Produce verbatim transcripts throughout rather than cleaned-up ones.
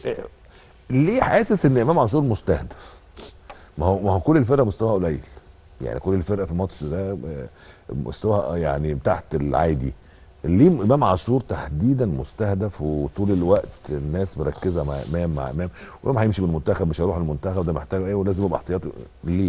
ليه حاسس ان امام عاشور مستهدف؟ ما هو ما هو كل الفرقه مستواها قليل، يعني كل الفرقه في الماتش ده مستواها يعني تحت العادي. ليه امام عاشور تحديدا مستهدف وطول الوقت الناس مركزه مع امام مع امام وامام هيمشي من المنتخب مش هيروح المنتخب ده محتاج ايه ولازم يبقى احتياطي؟ ليه؟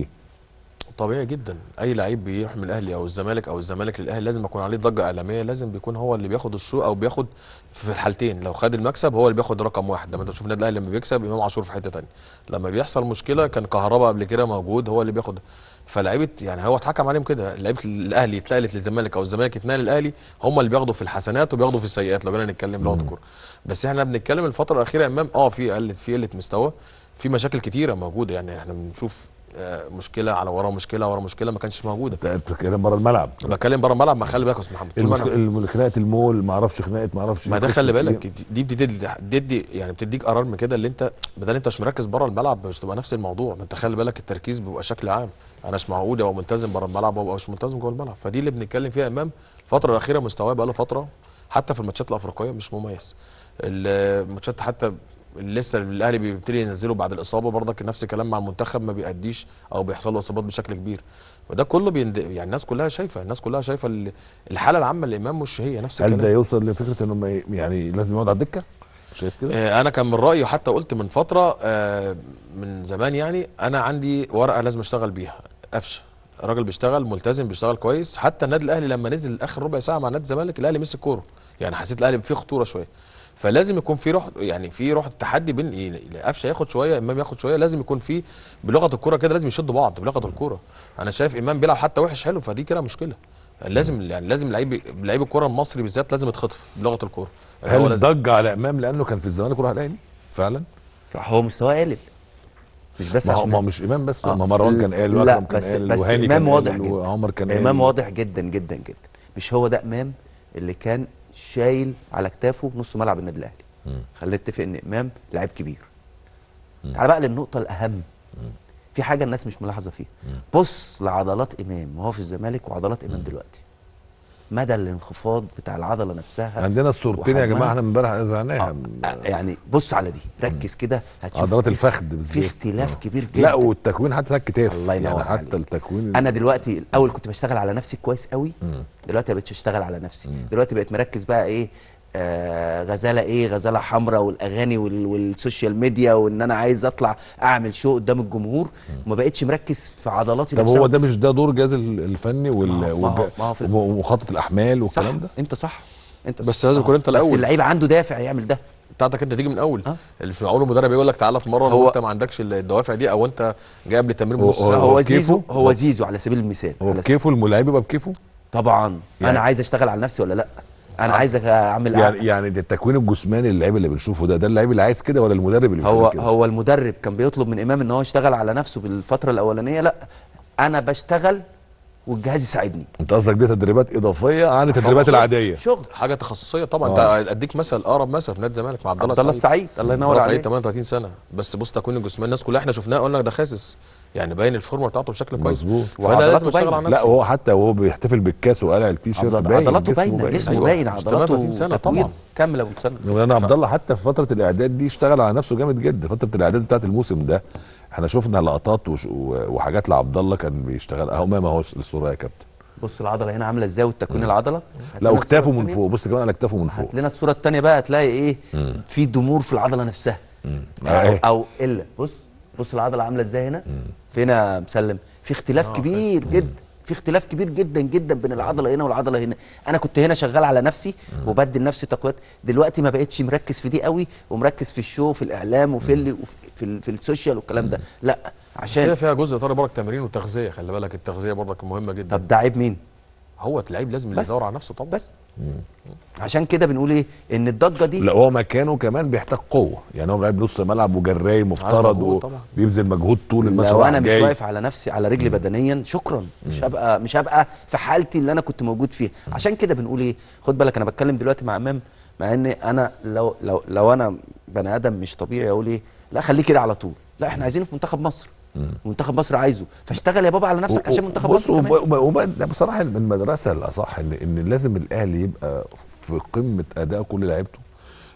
طبيعي جدا، اي لعيب بيروح من الاهلي او الزمالك او الزمالك للاهلي لازم يكون عليه ضجه اعلاميه، لازم بيكون هو اللي بياخد الشو او بياخد في الحالتين، لو خد المكسب هو اللي بياخد رقم واحد. لما انت تشوف النادي الاهلي لما بيكسب امام عاشور في حته ثانيه، لما بيحصل مشكله كان كهربا قبل كده موجود هو اللي بياخد. فلعيبه يعني هو اتحكم عليهم كده، لعيبه الاهلي اتنقلت للزمالك او الزمالك اتنقل للاهلي، هم اللي بياخدوا في الحسنات وبياخدوا في السيئات لو جينا نتكلم لغه الكوره. بس احنا بنتكلم الفتره الاخيره امام اه في قلت في قله مستوى، في مشاكل كتيره موجوده، يعني احنا بنشوف مشكله على ورا مشكله ورا مشكله ما كانش موجوده. انت بتتكلم بره الملعب؟ بتكلم بره الملعب. ما خلي بالك يا استاذ محمد، طول ما انا خناقه المول ما اعرفش خناقه ما اعرفش ما ده خلي بالك دي بتدي بتدي يعني بتديك قرار من كده اللي انت بدل انت مش مركز بره الملعب مش تبقى نفس الموضوع. ما انت خلي بالك التركيز بيبقى شكل عام، انا مش معقول ابقى ملتزم بره الملعب وابقى مش ملتزم جوه الملعب. فدي اللي بنتكلم فيها. امام الفتره الاخيره مستواه بقى له فتره حتى في الماتشات الافريقيه مش مميز. الماتشات حتى لسه الاهلي بيبتدي ينزله بعد الاصابه برضك نفس الكلام مع المنتخب ما بيأديش او بيحصل له اصابات بشكل كبير. وده كله بيند... يعني الناس كلها شايفه الناس كلها شايفه الحاله العامه للامام مش هي نفس الكلام. هل ده يوصل لفكره انه يعني لازم يقعد على الدكه؟ شايف كده؟ آه انا كان من رايي وحتى قلت من فتره آه من زمان، يعني انا عندي ورقه لازم اشتغل بيها. قفشه الراجل بيشتغل ملتزم بيشتغل كويس، حتى النادي الاهلي لما نزل اخر ربع ساعه مع نادي الزمالك الاهلي مسك كوره، يعني حسيت الاهلي فيه خطوره شويه. فلازم يكون في روح، يعني في روح التحدي بين قفشه ياخد شويه امام ياخد شويه، لازم يكون في بلغه الكوره كده، لازم يشدوا بعض بلغه الكوره. انا شايف امام بيلعب حتى وحش حلو، فدي كده مشكله. لازم يعني لازم لعيب لعيب الكوره المصري بالذات لازم يتخطف بلغه الكوره. هل ضج على امام لانه كان في الزمالك وراح الاهلي فعلا؟ هو مستواه قلل مش بس ما هو عشان ما مش امام بس، آه. ما مروان كان قال واكرم كان قال بس وهاني امام كان واضح قال جدا وعمر كان قال. امام واضح جدا جدا جدا. مش هو ده امام اللي كان شايل على كتافه نص ملعب النادي الاهلي. خلينا نتفق ان امام لاعب كبير. تعال بقى للنقطه الاهم. مم. في حاجه الناس مش ملاحظه فيها. مم. بص لعضلات امام وهو في الزمالك وعضلات امام مم. دلوقتي، مدى الانخفاض بتاع العضله نفسها. عندنا الصورتين يا جماعه احنا امبارح اذعناها. آه يعني بص على دي ركز كده هتشوف عضلات الفخذ بالذات في اختلاف آه. كبير جدا. لا والتكوين حتى الكتاف. الله ينور يعني حتى عليك. التكوين انا دلوقتي الاول كنت بشتغل على نفسي كويس قوي. مم. دلوقتي ما بقتش اشتغل على نفسي. مم. دلوقتي بقيت مركز بقى ايه آه غزاله ايه غزاله حمراء والاغاني وال والسوشيال ميديا وان انا عايز اطلع اعمل شو قدام الجمهور. وما بقتش مركز في عضلاتي. طب هو ده مش ده دور الجهاز الفني وال ومخطط الاحمال والكلام ده؟ انت صح انت بس لازم يكون انت الاول. بس اللعيب عنده دافع يعمل ده بتاعتك انت تيجي من الاول. أه؟ اللي في اول المدرب يقول لك تعالى اتمرن وانت ما عندكش الدوافع دي او انت جاي قبل التمرين بنص ساعه. هو زيزو هو زيزو على سبيل المثال. هو بكيفه الملاعب يبقى بكيفه طبعا. يعني انا عايز اشتغل على نفسي ولا لا؟ انا عايز اعمل يعني يعني ده التكوين الجسماني اللعيب اللي بنشوفه ده ده اللعيب اللي عايز كده ولا المدرب اللي هو كده؟ هو المدرب كان بيطلب من امام ان هو يشتغل على نفسه في الفتره الاولانيه. لا انا بشتغل والجهاز يساعدني. انت قصدك دي تدريبات اضافيه عن التدريبات العاديه؟ شغل حاجه تخصصيه طبعا. آه. انت اديك مثل اقرب مثل في نادي الزمالك مع عبد الله السعيد. السعيد الله ينور عليك. سعيد ثمانية وثلاثين سنه بس بص تكوين الجسماني الناس كلها احنا شفناه قلنا ده خاسس، يعني باين الفورمه بتاعته بشكل كويس. مظبوط. فانا لازم اشتغل على نفسي. لا هو حتى وهو بيحتفل بالكاس وقلع التيشيرت باين عضلاته باينه جسمه باين عضلاته سنه طبعا كامله ومسنه. وانا عبد الله حتى في فتره الاعداد دي اشتغل على نفسه جامد جدا. فتره الاعداد بتاعت الموسم ده احنا شفنا لقطات وش... وحاجات لعبد الله كان بيشتغل اهو. ما هو الصوره يا كابتن بص العضله هنا عامله ازاي والتكوين العضله. لا وكتافه من فوق. بص كمان على كتافه من فوق. هات لنا الصوره الثانيه بقى هتلاقي ايه مم. في ضمور في العضله نفسها. او, أو الا بص بص العضله عامله ازاي هنا. فين يا مسلم؟ في اختلاف كبير مم. جدا. في اختلاف كبير جدا جدا بين العضله هنا والعضله هنا. انا كنت هنا شغال على نفسي مم. وبدي لنفسي تقويات. دلوقتي ما بقتش مركز في دي قوي ومركز في الشو في الاعلام وفي اللي في, في السوشيال والكلام ده. لا عشان فيها جزء طارق برك تمرين وتغذيه. خلي بالك التغذيه برضك مهمه جدا. طب ده عيب مين؟ هو اللعيب لازم اللي يدور على نفسه طبعا. بس مم. عشان كده بنقول ايه ان الضجه دي. لا هو مكانه كمان بيحتاج قوه، يعني هو لعيب نص ملعب وجراي مفترض وبيبذل مجهود طول الماتش. لو انا مش واقف على نفسي على رجلي مم. بدنيا شكرا مم. مش هبقى مش هبقى في حالتي اللي انا كنت موجود فيها. مم. عشان كده بنقول ايه خد بالك انا بتكلم دلوقتي مع امام مع ان انا لو لو لو انا بني ادم مش طبيعي اقول ايه لا خليه كده على طول. لا احنا عايزينه في منتخب مصر. منتخب مصر عايزه فاشتغل يا بابا على نفسك عشان منتخب مصر. وبقى بصراحه المدرسه الاصح ان ان لازم الاهلي يبقى في قمه اداء كل لعيبته.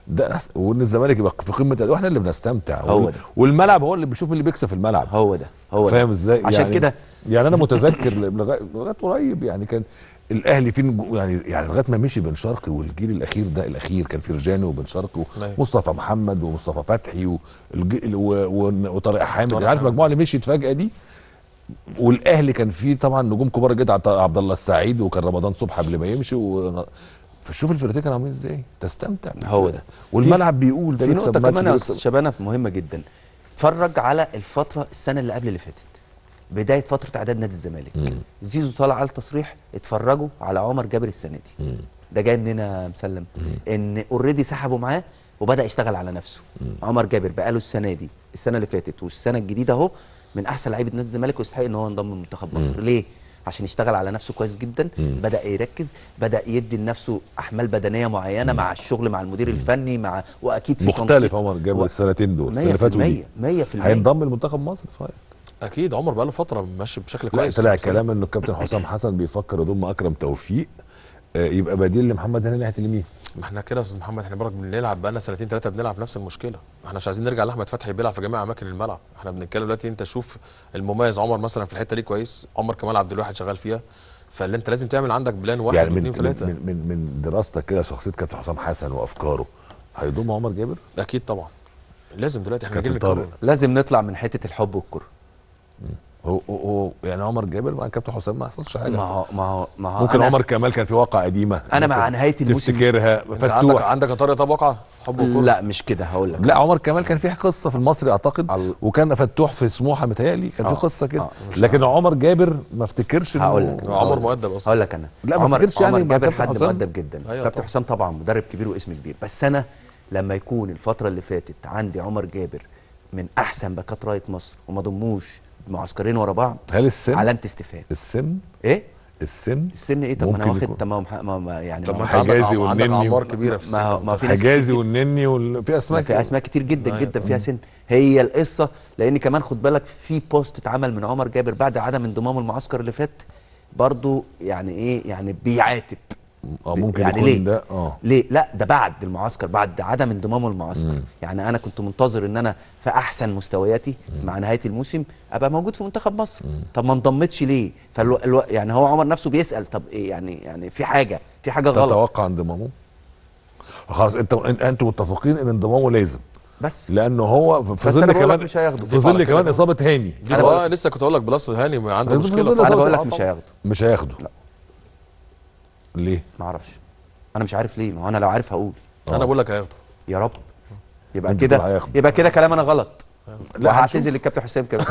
ده أحسن. وان الزمالك يبقى في قمه الأداء، واحنا اللي بنستمتع. هو وال... ده. والملعب هو اللي بيشوف مين اللي بيكسب في الملعب. هو ده هو ده فاهم ازاي؟ عشان يعني كده يعني انا متذكر لغايه لغايه قريب يعني كان الاهلي فيه نجو- يعني يعني لغايه ما مشي بن شرقي والجيل الاخير ده الاخير كان فرجاني وبن شرقي أيوة. ومصطفى محمد ومصطفى فتحي والجيل و... و... وطارق حامد. طارق يعني عارف حامد. المجموعه اللي مشيت فجاه دي. والاهلي كان فيه طبعا نجوم كبار جدا، عط- عبد الله السعيد وكان رمضان صبحي قبل ما يمشي و... فشوف الفرقتين كانوا عاملين ازاي، تستمتع هو بالفرقة. ده. والملعب بيقول ده في بيكسب نقطة ماتش، كمان ده يا بيكسب. استاذ شبانة مهمة جدا. اتفرج على الفترة السنة اللي قبل اللي فاتت، بداية فترة إعداد نادي الزمالك. مم. زيزو طالع على التصريح اتفرجوا على عمر جابر السنة دي. مم. ده جاي منين يا مسلم؟ إن اوريدي سحبوا معاه وبدأ يشتغل على نفسه. عمر جابر بقاله السنة دي، السنة اللي فاتت والسنة الجديدة أهو من أحسن لعيبة نادي الزمالك، ويستحق إن هو ينضم لمنتخب مصر. ليه؟ عشان يشتغل على نفسه كويس جدا. مم. بدأ يركز، بدأ يدي لنفسه أحمال بدنية معينة مع الشغل مع المدير الفني مع وأكيد في مختلف تنسيق. عمر جابر و- السنتين دول، السنه اللي مية في فاتوا دي المية مية في المية هينضم لمنتخب مصر فايق. اكيد عمر بقى له فتره ماشي بشكل لا كويس. طلع بس كلام انه الكابتن حسام حسن بيفكر يضم اكرم توفيق آه، يبقى بديل لمحمد هاني ناحيه اليمين. ما احنا كده يا استاذ محمد، احنا برك بنلعب بقى لنا سنتين ثلاثه بنلعب نفس المشكله. احنا مش عايزين نرجع لاحمد فتحي بيلعب في جميع اماكن الملعب. احنا بنتكلم دلوقتي، انت شوف المميز عمر مثلا في الحته دي كويس، عمر كمال عبد الواحد شغال فيها. فاللي انت لازم تعمل عندك بلان واحد يعني من واثنين وثلاثه. من من من دراستك كده شخصيه كابتن حسام حسن وافكاره هيضم عمر جابر؟ اكيد طبعا لازم دلوقتي احنا كابتن جيل طارق. نكون. لازم نطلع من حتة الحب والكره. هو هو- هو يعني عمر جابر مع كابتن حسام ما حصلش حاجه. ما هو ما هو ما هو ممكن أنا عمر كمال كان في واقعه قديمه أنا مع مثلاً نهاية الموسم- تفتكرها انت عندك فتوح. عندك يا طارق طب واقعه حب وكوره؟ لا مش كده، هقول لك. لا عمر كمال كان في قصه في المصري اعتقد، ال- وكان فتوح في سموحه متهيألي كان في آه، قصه كده. آه، لكن عمر جابر ما افتكرش إنه- هقول لك. عمر مؤدب اصلا. هقول لك انا لا، ما عمر افتكرش يعني عمر مع جابر كابتن حد حسام. مؤدب جدا. أيوة كابتن طبعا. حسام طبعا مدرب كبير واسم كبير، بس انا لما يكون الفتره اللي فاتت عندي عمر جابر من احسن باكات رايه مصر وما ضموش معسكرين ورا بعض، هل السن علامه استفهام. السن ايه السن السن؟ ايه؟ طب ما انا ممكن واخد يكون. تمام ما ما يعني طب ما ما انت عندك حجازي عم- عندك والنني اعمار و- كبيره في السن. ما هو- ما في ناس حجازي كتير- والنني وال... في اسماء ما في اسماء كتير جدا أيوة. جدا فيها سن. هي القصه لان كمان خد بالك في بوست اتعمل من عمر جابر بعد عدم انضمامه المعسكر اللي فات، برضو يعني ايه يعني بيعاتب. اه ممكن يعني يكون ليه؟ ده اه ليه؟ لا ده بعد المعسكر، بعد عدم انضمامه المعسكر. مم. يعني انا كنت منتظر ان انا في احسن مستوياتي مع نهايه الموسم ابقى موجود في منتخب مصر. طب ما انضمتش ليه؟ فالو... الو... يعني هو عمر نفسه بيسال طب ايه يعني يعني في حاجه في حاجه غلط. تتوقع انضمامه؟ خلاص انت انت- انتوا متفقين ان انضمامه لازم، بس لانه هو في بس ظل أنا بقول لك كمان مش هياخده. في ظل على كده كمان بقى. اصابه هاني دي اه لسه كنت اقول لك بلس هاني عنده لازم مشكله تفضل طبعا. انا بقول لك آه مش طبعاً. هياخده. مش هياخده. لا. ليه؟ ما اعرفش، انا مش عارف ليه، ما هو انا لو عارف هقول. آه. انا بقول لك هياخده. يا رب يبقى أنت تقول كده، هياخده. يبقى كده كلام انا غلط. لا، وهعتذر للكابتن حسام كمان.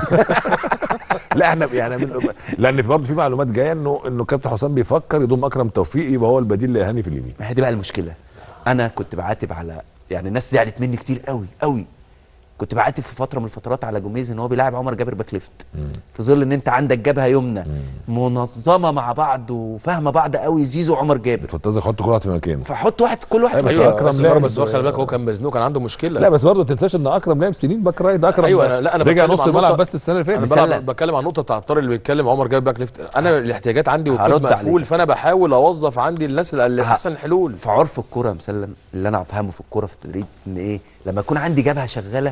لا احنا يعني من لان في برضه في معلومات جايه انه انه كابتن حسام بيفكر يضم اكرم توفيق يبقى هو البديل لهاني في اليمين. ما هي دي بقى المشكله. انا كنت بعاتب على يعني الناس زعلت مني كتير قوي قوي. كنت بعاتب في فتره من الفترات على جوميز ان هو بيلاعب عمر جابر باك ليفت، في ظل ان انت عندك جبهه يمنى منظمه مع بعض وفاهمه بعض قوي، زيزو وعمر جابر، فانت لازم حط كل واحد في مكانه. فحط واحد كل واحد أيوة، في بس مكانه. أكرم بس لاعب- بس هو خلي بالك هو كان مزنوق، كان عنده مشكله. لا بس برضه ما تنساش ان اكرم لعب سنين باك رايت. ده اكرم ايوه انا لا انا رجع بتكلم نص عن الملعب نقطة- بس السنه اللي انا فاتت. بسلم. بلعب بتكلم عن النقطه بتاع الطارق اللي بيتكلم عمر جايب باك ليفت. انا الاحتياجات عندي هرد والكود مقفول، عليك. فانا بحاول اوظف عندي الناس اللي ه- احسن الحلول. في عرف الكوره يا مسلم اللي انا افهمه في الكوره في التدريب ان ايه، لما يكون عندي جبهه شغاله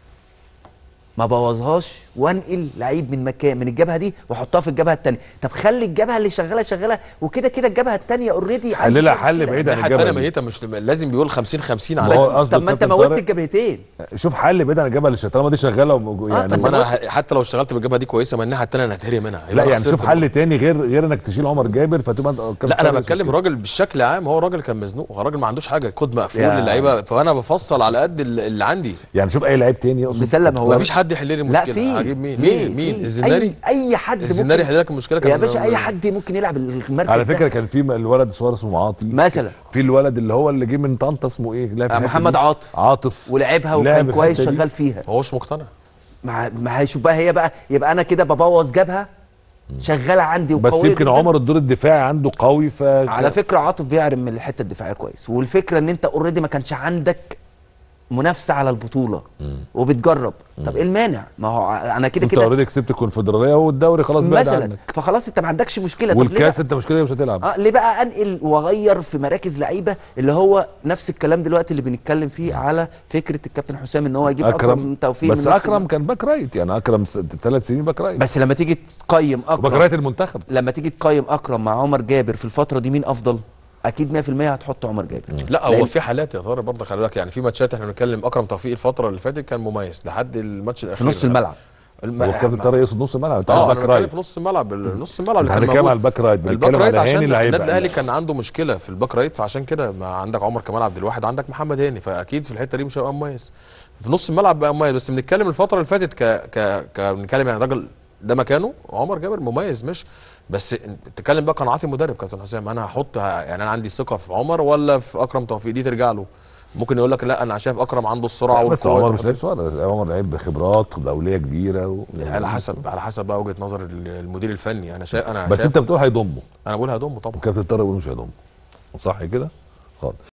ما بوظهاش وانقل لعيب من مكان من الجبهه دي واحطها في الجبهه الثانيه. طب خلي الجبهه اللي شغاله شغاله وكده كده الجبهه الثانيه اوريدي حللها حل بعيد عن الناحيه الثانيه الجبهه دي. ميته، مش لازم بيقول خمسين خمسين ما على هو اسم. قصده طب ما انت الكابتن موتت طارق. الجبهتين. شوف حل بعيد عن الجبهه اللي طالما دي شغاله وم- يعني طب طب ما انا حتى لو اشتغلت بالجبهه دي كويسه، ما الناحيه الثانيه انا هتهري منها. لا يبقى أنا يعني خسرت شوف حل برضه. تاني غير غير انك تشيل عمر جابر فتبقى انت كابتن لا انا طارق بتكلم كده. راجل بالشكل عام، هو راجل كان مزنوق، هو راجل ما عندوش حاجه، كود مقفول يا- للعيبه، فانا بفصل على قد اللي اللي عندي. يعني شوف اي لعيب تاني يقصد مسلم هو ما فيش حد يحل لي لا المشكله. في هجيب مين ليه؟ مين مين في. الزناري؟ اي اي حد الزناري ممكن يحل لك المشكله. يا كان باشا اي حد ممكن يلعب المركز على ده. فكره كان في الولد صغير اسمه عاطي مثلا في الولد اللي هو اللي جه من طنطا اسمه ايه؟ لا في الحتة محمد دي. عاطف عاطف ولعبها لعب وكان كويس الحتة دي. شغال فيها. هو مش مقتنع. ما ما هيشوف بقى هي بقى يبقى انا كده ببوظ جبهه شغاله عندي بس وقويه يمكن جداً. عمر الدور الدفاعي عنده قوي ف على فكره عاطف بيعرم من الحته الدفاعيه كويس، والفكره ان انت اوريدي ما كانش عندك منافسه على البطوله وبتجرب. طب ايه المانع؟ ما هو انا كده انت كده اوريدي كسبت الكونفدراليه والدوري خلاص بعد مثلا، عنك، فخلاص انت ما عندكش مشكله. طب ليه والكاس بقى؟ انت مش كده مش هتلعب. اه ليه بقى انقل واغير في مراكز لعيبه؟ اللي هو نفس الكلام دلوقتي اللي بنتكلم فيه على فكره الكابتن حسام ان هو يجيب اكرم, أكرم توفيق بس من نص اكرم كان باك رايت، يعني اكرم ثلاث سنين باك رايت، بس لما تيجي تقيم وباك اكرم، رايت المنتخب. لما تيجي تقيم اكرم مع عمر جابر في الفتره دي مين افضل؟ اكيد مية في المية هتحط عمر جابر. لا هو لأن في حالات يا طارق برضه خلي بالك، يعني في ماتشات احنا بنتكلم اكرم توفيق الفتره اللي فاتت كان مميز لحد الماتش الاخير في نص الملعب. الم... هو الكابتن طارق يقصد نص الملعب، انت عايز اه انا باك بتكلم رايت. في نص الملعب، نص الملعب انت اللي كان هنتكلم موجود. على الباك رايت، الباك بنتكلم رايت على عشان هاني اللي النادي هيبقى الاهلي كان عنده مشكله في الباك رايت، فعشان كده ما عندك عمر كمال عبد الواحد، عندك محمد هاني، فاكيد في الحته دي مش هيبقى مميز. في نص الملعب بقى مميز، بس بنتكلم الفتره اللي فاتت ك ك ك بنتكلم يعني راجل ده مكانه عمر جابر مميز، مش بس تتكلم بقى قناعات المدرب كابتن حسام، انا هحط يعني انا عندي ثقه في عمر ولا في اكرم توفيق، دي ترجع له. ممكن يقول لك لا انا شايف اكرم عنده السرعه بس والقوه. عمر مش لعيب صغير، عمر لعيب بخبرات دوليه كبيره و... على حسب على حسب بقى وجهه نظر المدير الفني. انا شايف انا بس شايف انت بتقول هيضمه، انا بقول هيضمه طبعا. وكابتن طارق بيقول مش هيضمه، صح كده؟ خالص.